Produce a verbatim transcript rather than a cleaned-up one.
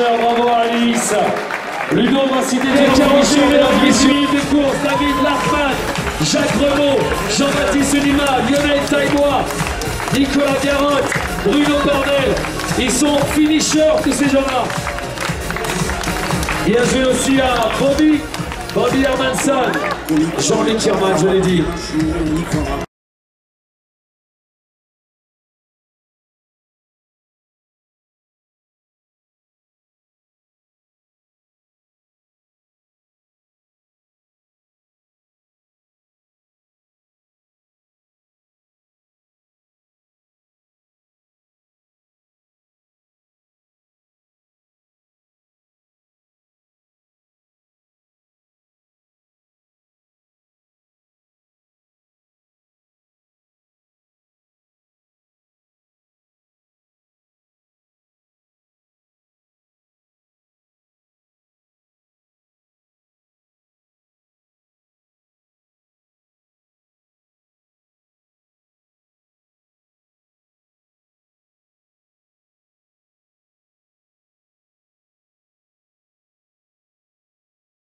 finisher, bravo à Alice. Ludo va citer des finisher, mesdames et messieurs. De course, David Larfman, Jacques Renaud, Jean-Baptiste Lima, Lionel Taïbois, Nicolas Garotte, Bruno Bordel. Ils sont finishers, tous ces gens-là. Bien joué aussi à Bobby, Bobby Hermanson, Jean-Luc Herman, je l'ai dit.